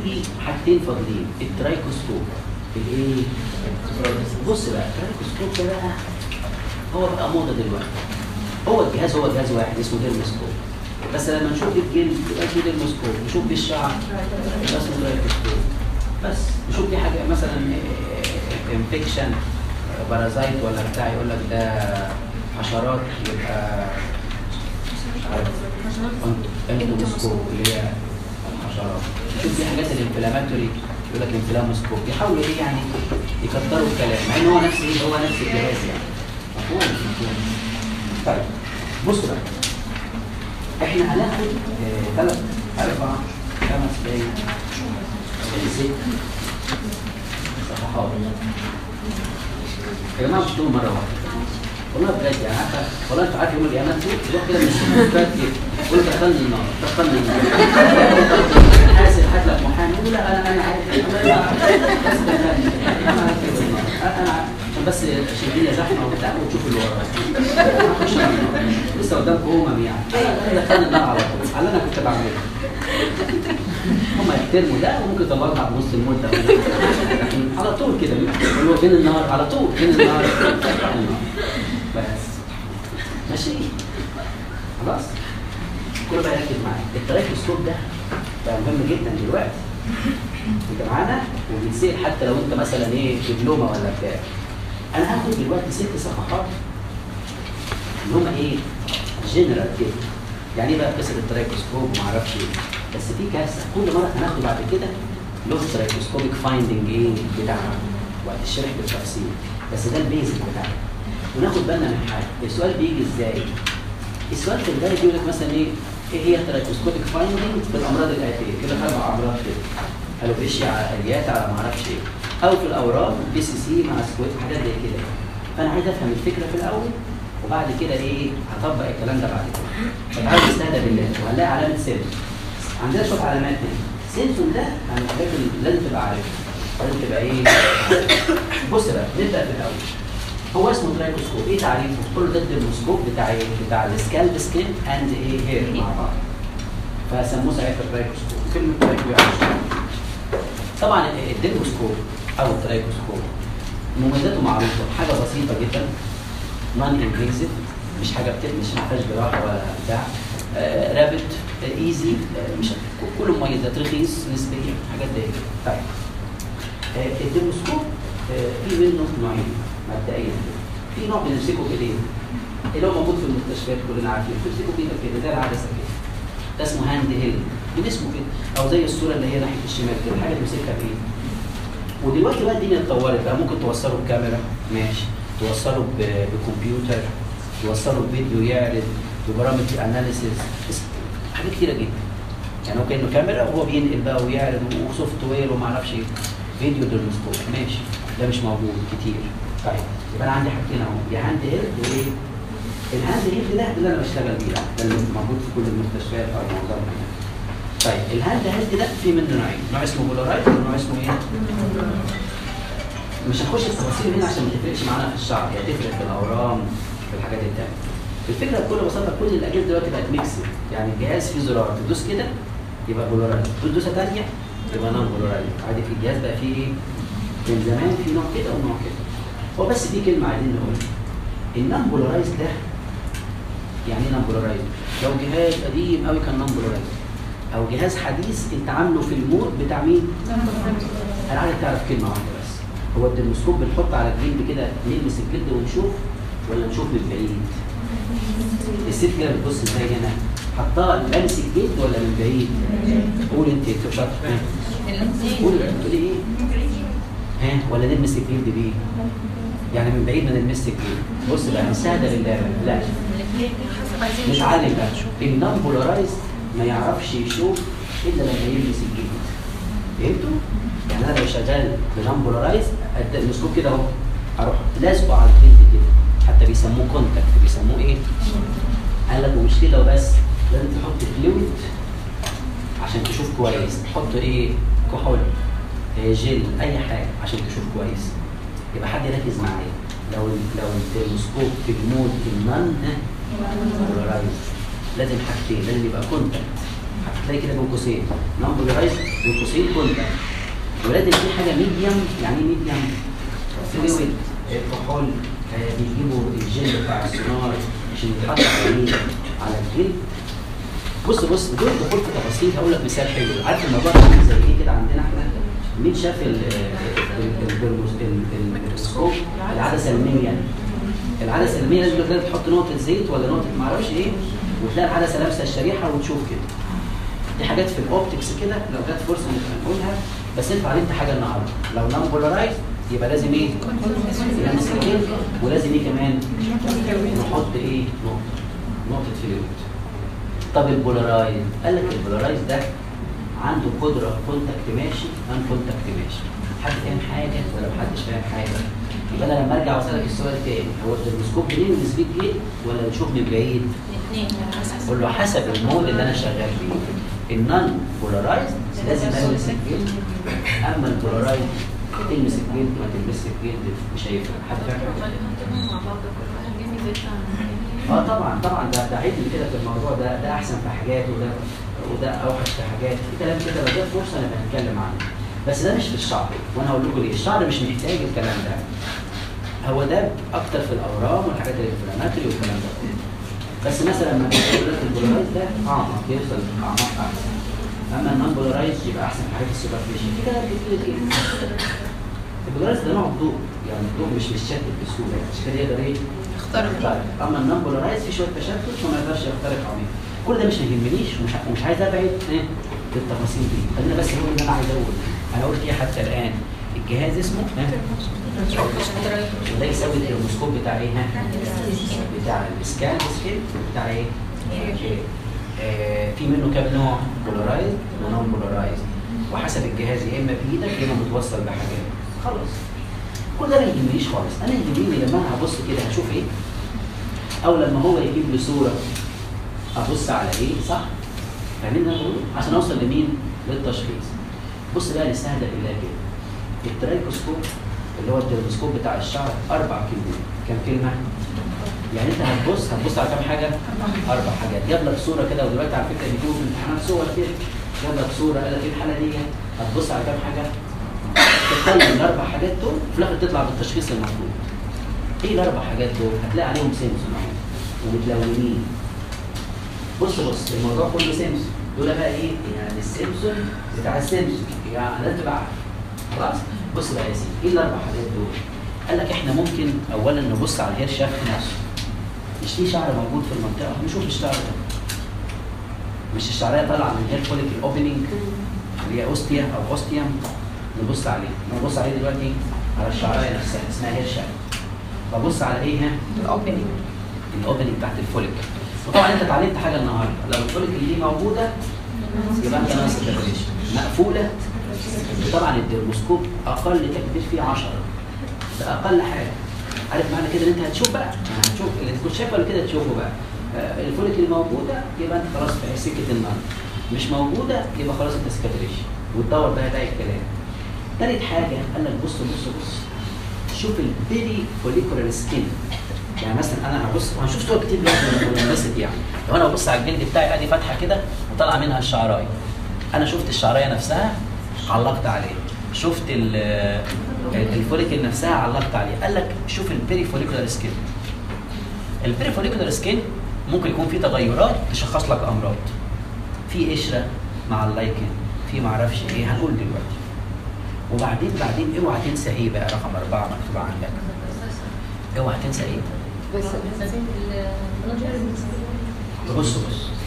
في حاجتين فاضلين، الترايكوسكوب. الايه؟ بص بقى الترايكوسكوب ده بقى هو بقى موضه دلوقتي. هو جهاز واحد اسمه ديرموسكوب، بس لما نشوف الجلد يبقى اسمه ديرموسكوب، نشوف بالشعر يبقى اسمه ترايكوسكوب. بس نشوف دي حاجه مثلا انفكشن بارازايت ولا بتاع يقول لك ده حشرات، يبقى انتوموسكوب اللي هي الحشرات. شوف دي حاجات الانفلاماتوري يقول لك انفلاموسكوب. يحاولوا ايه يعني يكتروا الكلام مع ان هو نفس ايه، هو نفس الجهاز يعني. مفهوم؟ طيب بصوا بقى احنا هناخد 3 4 5 دقايق 6 صفحات يا جماعه. مش دول مره واحده والله بجد يعني. عارفه والله انت عارف يوم القيامه تروح كده من الشباك كده تقول دخلني النار دخلني النار حاسب هات لك محامي يقول لا انا عارف بس دخلني انا بس شدينا زحمه وبتاع وتشوف اللي ورايا لسه قدامكم يعني دخلني النار على طول على اللي انا كنت بعمله. هم يحترموا ده وممكن يطلعونا في نص المده لكن على طول كده هو فين النار على طول فين النار بس ماشي خلاص. كل بقى يركز معايا. الترايكوسكوب ده مهم جدا دلوقتي انت معانا وبيتسال حتى لو انت مثلا ايه دبلومه ولا بتاع. انا هاخد دلوقتي 6 صفحات اللي هم ايه جنرال كده يعني ايه بقى قصه الترايكوسكوب وما اعرفش ايه. بس في كارثه كل مره هناخده بعد كده له الترايكوسكوبيك فايندنج ايه بتاعها وقت الشرح بالتفصيل، بس ده البيزك بتاعها. وناخد بالنا من حاجه، السؤال بيجي ازاي؟ السؤال في البدايه بيقول لك مثلا ايه هي الترايكوسكوبيك فايندنج في الامراض الاتيه كده 4 امراض كده الوبيشيا على اليات على ما اعرفش ايه، او في الاورام بي سي سي مع سكويت حاجات زي كده. فانا عايز افهم الفكره في الاول وبعد كده ايه هطبق الكلام ده بعد كده. فتعالوا نستهدى بالله وهنلاقي علامه سيلف. عندنا شويه علامات هنا. سيلفون ده عن الحاجات اللي لازم تبقى عارفها لازم تبقى ايه. بص بقى نبدا بالاول. هو اسمه ترايكوسكوب. ايه تعريفه؟ كله ده الديرموسكوب بتاع ايه؟ بتاع السكالب سكين اند ايه هير مع بعض. فسموه ساعتها ترايكوسكوب. كلمه ترايكوسكوب. طبعا الديرموسكوب او الترايكوسكوب مميزاته معروفه، حاجه بسيطه جدا نون انفيزيف، مش حاجه مش ما فيهاش جراحه ولا بتاع، رابط ايزي، مش كله مميزات، رخيص نسبيا حاجات زي كده. طيب الديرموسكوب في منه نوعين مبدئيا. في نوع بنمسكه بايدينا اللي هو موجود في المستشفيات كلنا عارفين، بتمسكه بايدك كده زي العدسه كده، ده اسمه هاند هيلد من اسمه كده، او زي الصوره اللي هي ناحيه الشمال كده حاجه تمسكها بايدك. ودلوقتي بقى الدنيا اتطورت بقى، ممكن توصله بكاميرا ماشي، توصله بكمبيوتر، توصله بفيديو يعرض، ببرامج اناليسيز، حاجات كتيره جدا. يعني هو كانه كاميرا وهو بينقل بقى ويعرض وسوفت وير وما اعرفش ايه. فيديو ديرموسكوب ماشي، ده مش موجود كتير. طيب يبقى انا عندي حاجتين اهو، يا هاند هيلد وايه؟ الهاند هيلد ده اللي انا بشتغل بيه، ده اللي موجود في كل المستشفيات او معظمها. طيب الهاند هيلد ده في منه نوعين، نوع اسمه بولارايز ونوع اسمه ايه؟ مش هنخش في التفاصيل هنا عشان ما تفرقش معانا في الشعر، هي تفرق في الاورام في الحاجات التانية. الفكره بكل بساطه كل الاجهزه دلوقتي بقت ميكس، يعني الجهاز فيه زرار تدوس كده يبقى بولارايز، تدوسه ثانيه يبقى نون بولارايز. عادي في الجهاز بقى فيه ايه؟ من زمان في نوع كده ونوع كده. هو بس في كلمه عايزين نقولها، النون بولارايز ده يعني ايه نون بولارايز؟ لو جهاز قديم قوي كان نون بولارايز، او جهاز حديث انت عامله في المود بتاع مين؟ انا عايز تعرف كلمه واحده بس، هو الديرموسكوب بنحط على الجلد كده نلمس الجلد ونشوف ولا نشوف من بعيد؟ الست كده بتبص ازاي هنا؟ حطها لمس الجلد ولا من بعيد؟ قول انت شاطر. قول بتقولي ايه؟ ها ولا نلمس الجلد بيه؟ يعني من بعيد ما نلمس الجلد. بص بقى نستهدى لله لا نتعلم بقى. النون بولارايز ما يعرفش يشوف الا لما يلمس الجلد. فهمتوا؟ يعني انا لو شغال بنون بولارايز الديرموسكوب كده اهو اروح لازقه على الجلد كده، حتى بيسموه كونتاكت، بيسموه ايه؟ قال لك ومش كده وبس، لازم تحط فلويد عشان تشوف كويس، تحط ايه؟ كحول، جل، اي حاجه عشان تشوف كويس. يبقى حد يركز معايا، لو الديرموسكوب في المود النون بولارايز لازم حاجتين، لازم يبقى كونتاكت تلاقي كده بين قوسين نون بولارايز بين قوسين كونتاكت. ولازم في حاجه ميديم. يعني ايه ميديم؟ فلويد كحول. بيجيبوا الجل بتاع السونار عشان يتحط على الجلد. بص بدون دخول في تفاصيل هقول لك مثال حلو. عارف الموضوع ده عامل زي ايه كده عندنا احنا؟ مين شاف الميكروسكوب العدسه المية؟ العدسه المية لازم كده تحط نقطه زيت ولا نقطه معرفش ايه وتلاقي العدسه لابسه الشريحه وتشوف كده. دي حاجات في الاوبتكس كده لو جت فرصه نقولها، بس انت علمت حاجه النهارده. لو نون بولارايز يبقى لازم ايه؟ ولازم ايه كمان؟ نحط ايه؟ نقطه فلويد. طب البولارايز قال لك البولارايز ده عنده قدره كونتاكت ماشي ان كونتاكت ماشي. حد فاهم حاجه ولا محدش فاهم حاجه؟ يبقى انا لما ارجع واسالك السؤال تاني، هو التلسكوب منين من سبيد جيت ولا نشوف من بعيد؟ الاثنين. قول له حسب المود اللي انا شغال فيه. النون بولارايز لازم المس الجلد، اما البولارايز تلمس الجلد ما تلمسش الجلد مش هيفرق. حد فاهم حاجه؟ طبعا ده عيب كده في الموضوع ده احسن في حاجات وده اوحش في حاجات. في كلام كده لو جت فرصه نبقى نتكلم عنه. بس ده مش في الشعر، وانا هقول لكم ليه. الشعر مش محتاج الكلام ده. هو ده اكتر في الاورام والحاجات الانفلاماتوري والكلام ده. بس مثلا لما بيقول لك البولارايز ده اعمق يوصل اعماق احسن. اما النون بولارايز يبقى احسن في حاجات السوبرفيشن. في كلام كتير كده. البولارايز ده نوع الضوء، يعني الضوء مش بيتشتت بسهوله، مش كده يقدر ايه؟ يخترق. اما النون بولارايز في شويه تشتت وما يقدرش يخترق عميق. كل ده مش هيهمنيش ومش عايز ابعد بالتفاصيل دي. خلينا بس نقول اللي انا عايز اقوله. انا قلت ايه حتى الان؟ الجهاز اسمه وده يساوي الترموسكوب بتاع ايه؟ بتاع السكان سكيل بتاع ايه؟ في منه كام نوع؟ بولارايز ونون بولارايز، وحسب الجهاز يا اما بايدك يا اما متوصل بحاجات. خلاص كل ده ما يهمنيش خالص. انا يهمني لما انا هبص كده هشوف ايه؟ او لما هو يجيب لي صوره ابص على ايه؟ صح؟ فاهمين انا بقول؟ عشان اوصل لمين؟ للتشخيص. بص بقى نستهدف الله كده. الترايكوسكوب اللي هو التلسكوب بتاع الشعر 4 كلمات. كم كلمه؟ يعني انت هتبص على كام حاجه؟ 4 حاجات. جاب لك صوره كده، ودلوقتي على فكره بيجيبوا في الامتحانات صور كده. جاب لك صوره قال لك ايه الحاله دي؟ هتبص على كام حاجه؟ تتخيل ال4 حاجات دول في الاخر تطلع بالتشخيص المطلوب. ايه ال4 حاجات دول؟ هتلاقي عليهم سيمسون اهو ومتلونين. بص الموضوع كله سيمسون. دول بقى ايه؟ يعني السيمسون بتاع السيمسون، يعني لازم تبقى خلاص. بص بقى يا سيدي، ايه ال4 حاجات دول؟ قال لك احنا ممكن اولا نبص على الهير شافت نفسه. مش في شعر موجود في المنطقه؟ نشوف الشعر ده. مش الشعريه طالعه من الهير فوليك الاوبننج اللي هي اوستيا او اوستيوم، نبص عليه. نبص عليه دلوقتي على الشعريه نفسها اسمها هير شافت. ببص على ايه؟ الاوبننج بتاعت الفوليك. وطبعا انت اتعلمت حاجه النهارده، لو الفوليك اللي دي موجوده يبقى انت ناقص الدبريشن. مقفوله طبعا الترموسكوب اقل تكبير فيه 10. ده اقل حاجه. عارف معنى كده ان انت هتشوف بقى، يعني هتشوف اللي كنت شايفه ولا كده تشوفه بقى. الفوليك اللي موجوده يبقى انت خلاص في سكه النار. مش موجوده يبقى خلاص انت سكاتريشن وتدور بقى تلاقي الكلام. ثالث حاجه قال لك بص شوف البيري فوليكولار سكين. يعني مثلا انا هبص وهنشوف صور كتير دلوقتي بننبسط. يعني لو انا ببص على الجلد بتاعي ادي فتحه كده وطالعه منها الشعرايه. انا شفت الشعرايه نفسها علقت عليه. شفت الفوليكل نفسها علقت عليه. قال لك شوف البيري فوليكولار سكين. البيري فوليكولار سكين ممكن يكون فيه تغيرات تشخص لك امراض. في قشره مع اللايكن، في معرفش ايه، هنقول دلوقتي. وبعدين اوعى تنسى ايه بقى رقم 4 مكتوب عندك. اوعى تنسى ايه؟ بص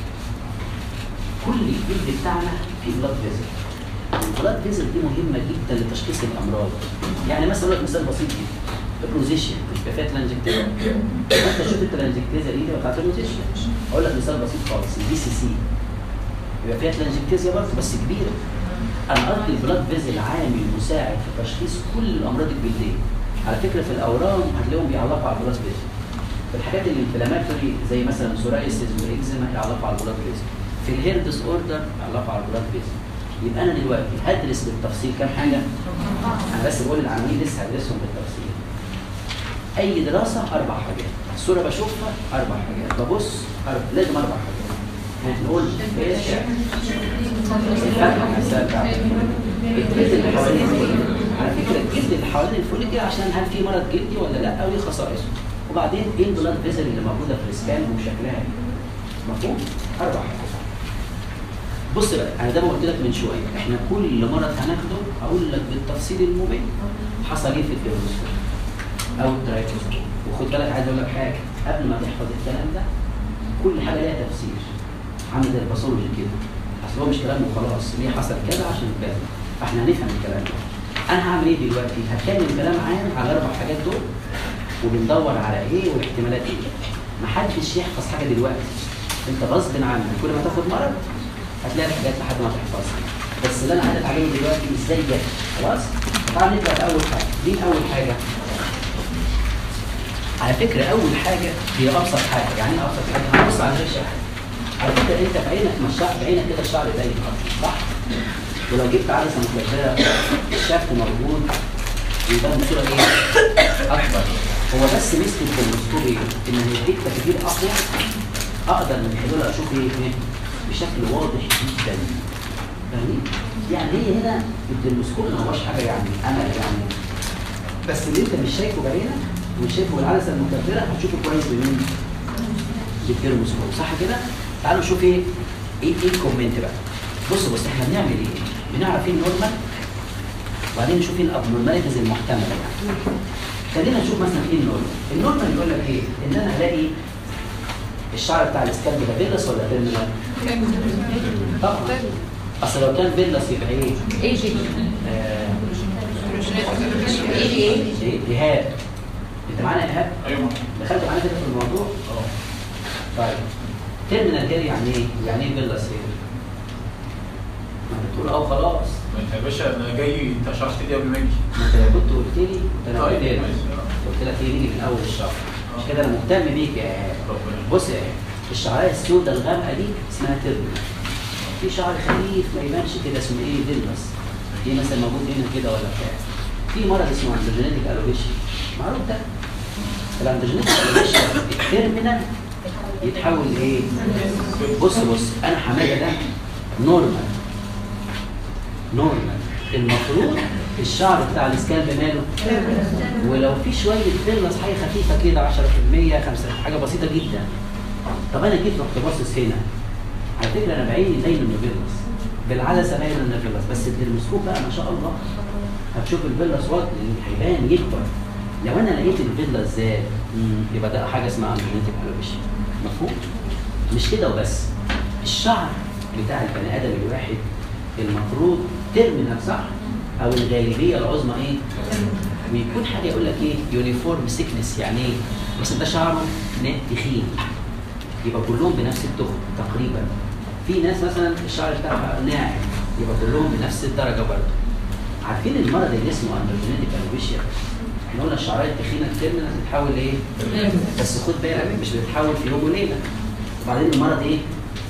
كل الجلد بتاعنا فيه بلاد فيزل. البلاد فيزل دي مهمه جدا لتشخيص الامراض. يعني مثلا اقول لك مثال بسيط جدا. الروزيشيا بيبقى فيها تلانجكتيزا. انت شفت التلانجكتيزا دي بتاعت الروزيشيا. اقول لك مثال بسيط خالص. البي سي سي بيبقى فيها تلانجكتيزا برضه بس كبيره. انا قصدي البلاد فيزل عامل مساعد في تشخيص كل الامراض الجلديه. على فكره في الاورام هتلاقيهم بيعلقوا على البلاد فيزل. في الحاجات الانفلاماتوري زي مثلا سورايسيس والاكزيما يعلقوا على البلاد فيزل. في الهير ديس اوردر يعلقوا على البلاد فيزل. يبقى انا دلوقتي هدرس بالتفصيل كام حاجه؟ انا بس بقول العناوين لسه هدرسهم بالتفصيل. اي دراسه 4 حاجات. الصوره بشوفها 4 حاجات. ببص لازم 4 حاجات. نقول ايه الفتحه نفسها بتاعتك. الجلد اللي حوالين الفوليكل، على فكره الجلد اللي حوالين الفوليكل عشان هل في مرض جلدي ولا لا او ايه خصائصه. وبعدين ايه البلاد فيزل اللي موجوده في السكان وشكلها ايه. مفهوم؟ 4 حاجات. بص بقى انا ده ما قلت لك من شويه، احنا كل مرض هناخده اقول لك بالتفصيل الممل حصل ايه في الديروسكوب او الترايكوسكوب. وخد بالك عايز اقول لك حاجه قبل ما تحفظ الكلام ده، كل حاجه ليها تفسير عامل زي الباثولوجي كده، اصل هو مش كلام وخلاص ليه حصل كذا عشان كذا، فاحنا هنفهم الكلام ده. انا هعمل ايه دلوقتي؟ هتكلم كلام عام على 4 حاجات دول وبندور على ايه واحتمالات ايه. محدش يحفظ حاجه دلوقتي، انت غصب عنك كل ما تاخد مرض هتلاقي حاجات لحد ما تحفظها، بس اللي انا عايز اتعلمه دلوقتي ازاي ده. خلاص؟ تعال نبدا باول حاجه. دي اول حاجه. على فكره اول حاجه هي ابسط حاجه، يعني ايه ابسط حاجه؟ هنبص على الريشه. على فكره انت في عينك بعينك كده الشعر باين صح؟ ولو جبت عدسه مكبره الشافت موجود يبان بصوره ايه؟ اكبر. هو بس ميزه الكولوسكوب ايه؟ ان هيديك تكبير اقوى اقدر من خلاله اشوف ايه؟ بشكل واضح جدا. فاهمين؟ يعني هي هنا التلسكوب ما هوش حاجه يعني امل يعني، بس اللي انت مش شايفه بعينك ومش شايفه بالعدسه المكبره هتشوفه كويس بمين؟ بالتلسكوب صح كده؟ تعالوا نشوف ايه الكومنت بقى. بص احنا بنعمل ايه؟ بنعرف ايه النورمال وبعدين نشوف ايه الابنورماليتيز المحتمله يعني. خلينا نشوف مثلا ايه النورمال. النورمال يقول لك ايه؟ ان انا هلاقي الشعر بتاع الاسكالب ده فيلس ولا تيرمينال؟ طبعا. اصل لو كان فيلس يبقى ايه؟ ايجي ايه؟ ايهاب. انت معانا ايهاب؟ ايوه دخلت معانا كده في الموضوع؟ طيب تيرمينال هير يعني ايه؟ يعني ايه فيلس هير؟ ما انت بتقول خلاص. ما انت يا باشا انا جاي انت شرحت لي قبل ما اجي. ما انت لو كنت قلت لي كنت انا طيب، قلت لك ماشي. قلت لك ايه نيجي من اول الشهر. مش كده انا مهتم بيك يا ايهاب. ربنا بص يا ايهاب الشعرايه السوداء الغامقه دي اسمها تيرمينال. في شعر خفيف ما يبانش كده اسمه ايه؟ فيلس. دي مثلا موجود هنا كده ولا بتاع. في مرض اسمه اندروجينيتك الوبيشيا معروف ده. الاندروجينيتك الوبيشيا التيرمينال يتحول لايه؟ بص انا حماده ده نورمال. المفروض الشعر بتاع الاسكالب ماله؟ ولو في شويه فيلس حاجه خفيفه كده 10% 5 حاجه بسيطه جدا. طب انا جيت رحت باصص هنا، على فكره انا بعيني باين انه فيلس، بالعدسه باين انه فيلس، بس التلسكوب بقى ما شاء الله هتشوف الفيلس وقت هيبان يكبر. لو انا لقيت الفيلس زاد يبقى ده حاجه اسمها اندروجينيتك الوبيشيا. مفهوم؟ مش كده وبس، الشعر بتاع البني ادم الواحد المفروض تيرمينال صح؟ او الغالبيه العظمى ايه؟ ويكون حاجه يقول لك ايه؟ يونيفورم سيكنس. يعني ايه؟ مثلا ده شعره تخين يبقى كلهم بنفس التخن تقريبا. في ناس مثلا الشعر بتاعها ناعم يبقى كلهم بنفس الدرجه برضه. عارفين المرض اللي اسمه اندروجينيتك الوبيشيا؟ احنا قلنا الشعرايه التخينه التيرمينال بتتحول لايه؟ بس خد بالك مش بتتحول في يوم وليله. وبعدين المرض ايه؟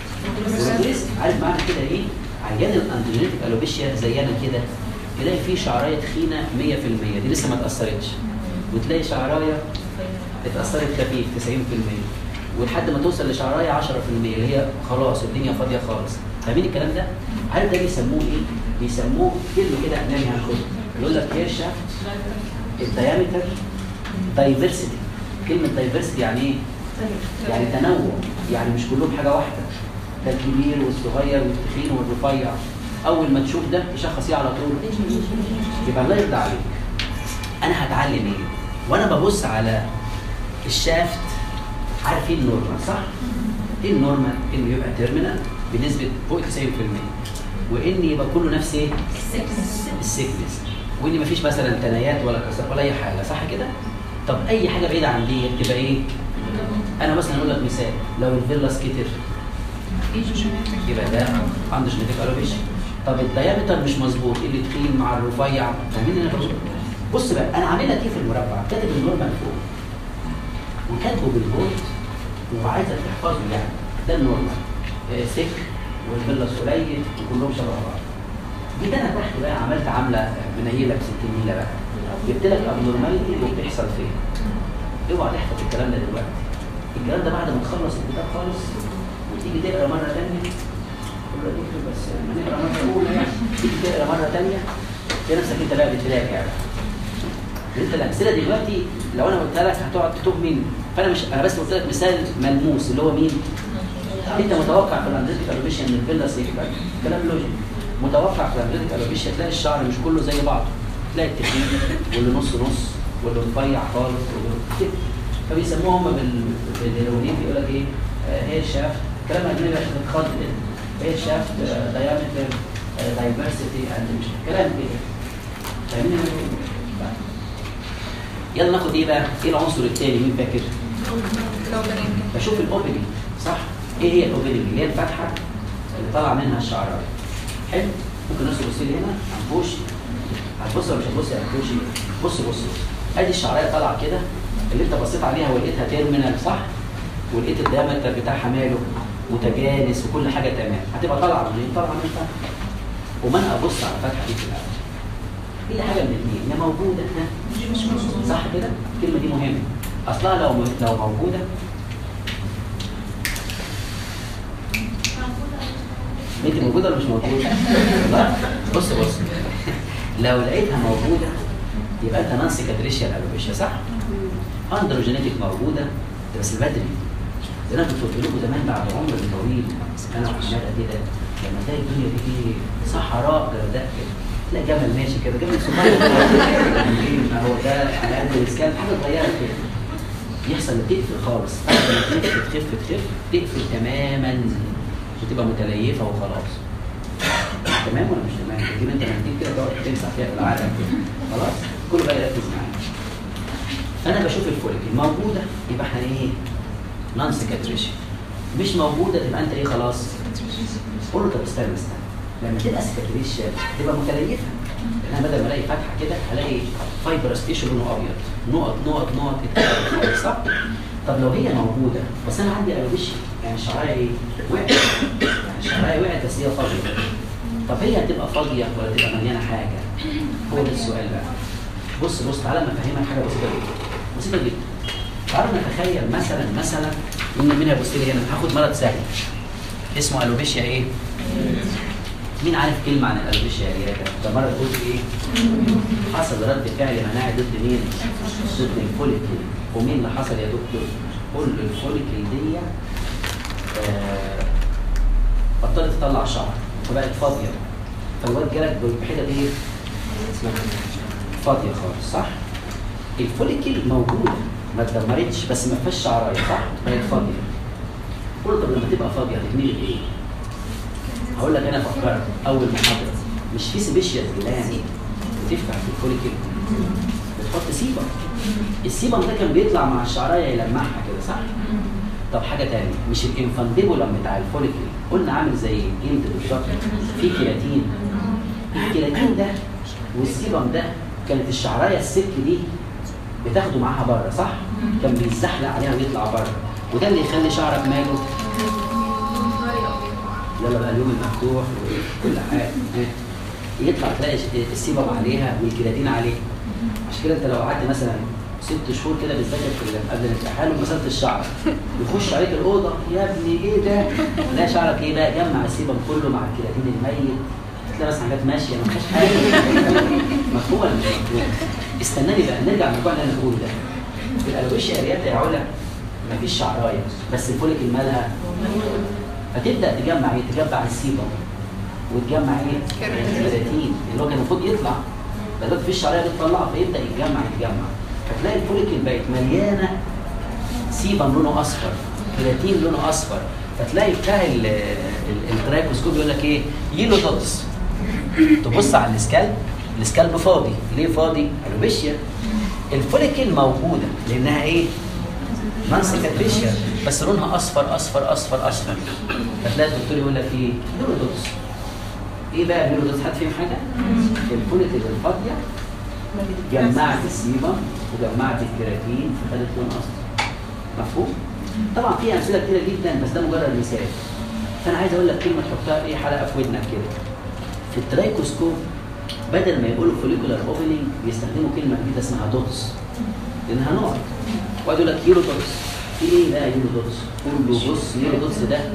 عارف معنى كده ايه؟ عيان الاندروجينيتك الوبيشيا زينا كده تلاقي فيه شعرايه تخينه 100% دي لسه ما اتاثرتش، وتلاقي شعرايه اتاثرت خفيف 90%، ولحد ما توصل لشعرايه 10% اللي هي خلاص الدنيا فاضيه خالص. فاهمين الكلام ده؟ عارف ده بيسموه ايه؟ بيسموه كلمه كده اجنبي هناخدها يقول لك كيرشا الدايمتر دايفرسيتي. كلمه دايفرسيتي يعني ايه؟ يعني تنوع، يعني مش كلهم حاجه واحده، ده الكبير والصغير والتخين والرفيع. اول ما تشوف ده تشخص ايه على طول؟ يبقى الله يرضى عليك. انا هتعلم ايه؟ وانا ببص على الشافت عارف ايه النورمال صح؟ ايه النورمال؟ انه يبقى تيرمينال بنسبه فوق 90%، وان يبقى كله نفس ايه؟ السيكنس، وان مفيش مثلا تنايات ولا كسر ولا اي حاجه صح كده؟ طب اي حاجه بعيده عن دي تبقى ايه؟ انا مثلا اقول لك مثال، لو الفيلس كتر يبقى ده اندروجينيتك الوبيشيا. طب الدايمتر مش مظبوط، اللي تخين مع الرفيع، فاهمين انا بقول؟ بص بقى انا عامل لك ايه في المربع؟ كاتب النورمال فوق وكاتبه بالبولد وعايزك تحفظه يعني. ده النورمال سك والفيلس قليل وكلهم شبه بعض. جيت انا تحت بقى عملت عامله منيله ب 60 نيله بقى، جبت لك ابنورماليتي وبتحصل فين. اوعى تحفظ الكلام ده دلوقتي، الكلام ده بعد ما تخلص الكتاب خالص تيجي تقرا مره ثانيه تقول له دكتور بس لما نقرا مره اولى يعني تيجي تقرا مره ثانيه تلاقي نفسك انت بقى بتراجع. انت الامثله دلوقتي لو انا قلت لك هتقعد تتوه مني، فانا مش انا بس قلت لك مثال ملموس اللي هو مين؟ انت متوقع في الاندريتيك الوبيشيا ان الفيلاس يكبر، كلام لوجيك. متوقع في الاندريتيك الوبيشيا تلاقي الشعر مش كله زي بعضه، تلاقي التخين واللي نص نص واللي رفيع خالص كده. فبيسموه هم بالهيروغليف يقول لك ايه؟ هير شافت، كلام اجنبي عشان تتخض كده. هير شافت دايمتر دايفرسيتي مش كلام كده. فاهمين؟ يلا ناخد ايه بقى؟ ايه العنصر الثاني مين فاكر؟ بشوف الاوبننج صح؟ ايه هي الاوبننج؟ اللي هي الفتحه اللي طالع منها الشعرايه. حلو؟ ممكن الناس تبص لي هنا هنبوش. هتبص ولا مش هتبص يا هنبوشي؟ بص بص بص. ادي الشعرايه طالعه كده اللي انت بصيت عليها ولقيتها تيرمينال صح؟ ولقيت الدايمتر بتاعها ماله؟ متجانس وكل حاجه تمام. هتبقى طالعه منين؟ طالعه من الفتحه. وما انا ابص على الفتحه دي في الاول. هي حاجه من الاثنين، يا موجوده مش موجوده صح كده؟ الكلمه دي مهمه. اصلها لو موجوده انت موجوده ولا مش موجوده؟ لا بص لو لقيتها موجوده يبقى انت نان سيكاتريشيال الوبيشيا صح؟ اندروجينيتك موجوده بس بدري. زي ما كنت قلت لكم زمان بعد عمر طويل انا وحماده كده لما تلاقي الدنيا دي فيه صحراء جرداء كده تلاقي جمل ماشي كده، جمل صغير ما هو ده على قد الاسكان حاجه صغيره كده يحصل تقفل خالص. تخف تقفل تماما وتبقى متليفه وخلاص. تمام ولا مش تمام؟ تجيب انت منتين كده تقعد تمسح فيها في العالم كده خلاص كله بقى يركز معايا. فانا بشوف الفوليكل موجوده يبقى احنا ايه؟ نان سيكاتريشن. مش موجوده تبقى انت ايه خلاص؟ قول له طب استنى لما تبقى سيكاتريشن تبقى متليفه. انا بدل ما الاقي فتحه كده هلاقي فايبرس تيشو لونه ابيض نقط اتكتبت صح؟ طب لو هي موجوده بس انا عندي الوبيشيا يعني الشعرايه ايه؟ وقعت. يعني الشعرايه وقعت بس هي فاضيه. طب هي هتبقى فاضيه ولا تبقى مليانه حاجه؟ هو ده السؤال بقى. بص تعالى اما افهمك حاجه بسيطه جدا. تعالى نتخيل مثلا ان مين هيبص لي هنا؟ هاخد مرض سهل اسمه الوبيشيا ايه؟ مين عارف كلمه عن الالوبيشيا يا رياده؟ ده مره قلت ايه؟ حصل رد فعل مناعي ضد مين؟ ضد الفوليكل. ومين اللي حصل يا دكتور؟ كل الفوليكل دي بطلت تطلع شعر فبقت فاضيه. فالواد جالك بالحته دي فاضيه خالص صح؟ الفوليكل موجوده ما اتدمرتش بس ما فيهاش شعرايه صح؟ بقت فاضيه. قول طب لما تبقى فاضيه هتتملي بايه؟ هقول لك انا فكرت اول محاضره مش في سبيشال جلاند بتفتح في الفوليكل بتحط سيبم. السيبم ده كان بيطلع مع الشعرايه يلمعها كده صح؟ طب حاجه ثانيه مش الانفانديبولم بتاع الفوليكل قلنا عامل زي الجلد بالظبط في كيراتين. الكيراتين ده والسيبم ده كانت الشعرايه السك دي بتاخده معاها بره صح؟ كان بيتزحلق عليها ويطلع بره وده اللي يخلي شعرك ماله؟ يلا بقى اليوم المفتوح وكل حاجه يطلع تلاقي السيبم عليها والكيراتين عليه. عشان كده انت لو قعدت مثلا 6 شهور كده بتذاكر قبل الامتحان ومسكت الشعر يخش عليك الاوضه يا ابني ايه ده؟ تلاقي شعرك ايه بقى؟ جمع السيبم كله مع الكيراتين الميت تلاقي بس حاجات ماشيه ما فيهاش حاجه. مفهوم ولا مش مفهوم؟ استناني بقى نرجع للموضوع اللي انا بقوله ده. في الالوبيشيا يا رياض يا علا مفيش شعرايه بس الفوليكل مالها فتبدا تجمع ايه؟ تجمع السيبم وتجمع ايه؟ الكيراتين اللي هو كان المفروض يطلع دلوقتي في الشعرايه بتطلعه فيبدا يتجمع فتلاقي الفوليكل بقت مليانه سيبم لونه اصفر كيراتين لونه اصفر. فتلاقي بتاع الترايكوسكوب يقول لك ايه؟ يلو دوتس. تبص على السكالب فاضي. ليه فاضي؟ الوبيشيا. الفوليكل موجوده لانها ايه؟ نان سيكاتريشيا بس لونها اصفر اصفر اصفر اصفر. فتلاقي الدكتور يقول لك ايه؟ يلو دوتس. ايه بقى اليلو دوتس؟ حد فيهم حاجه؟ الفوليكل الفاضيه جمعت السيبم وجمعت الكيراتين فخدت لون اصفر. مفهوم؟ طبعا في امثله كتيره جدا بس ده مجرد مثال. فانا عايز اقول لك كلمه تحطها ايه حلقه في ودنك كده. في الترايكوسكوب بدل ما يقولوا فوليكولار اوبننج بيستخدموا كلمه جديده اسمها دوتس لانها نقط. وقعدوا يقول لك يورو دوتس. في ايه بقى يورو دوتس؟ قول له بص يورو دوتس ده